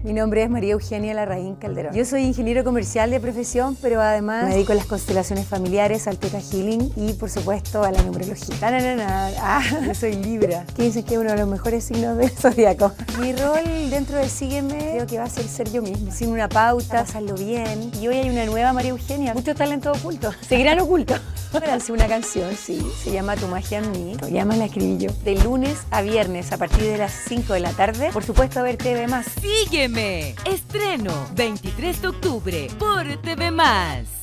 Mi nombre es María Eugenia Larraín Calderón. Yo soy ingeniero comercial de profesión, pero además me dedico a las constelaciones familiares, al Theta Healing y, por supuesto, a la numerología. Yo soy Libra, que dicen que es uno de los mejores signos del zodiaco. Mi rol dentro de Sígueme creo que va a ser yo misma, sin una pauta, pasarlo bien. Y hoy hay una nueva María Eugenia, mucho talento oculto, seguirán ocultos. Lancé una canción, sí, se llama Tu Magia en Mí, ya más la escribí yo, de lunes a viernes a partir de las 5 de la tarde, por supuesto a ver TV Más. Sígueme, estreno 23 de octubre por TV Más.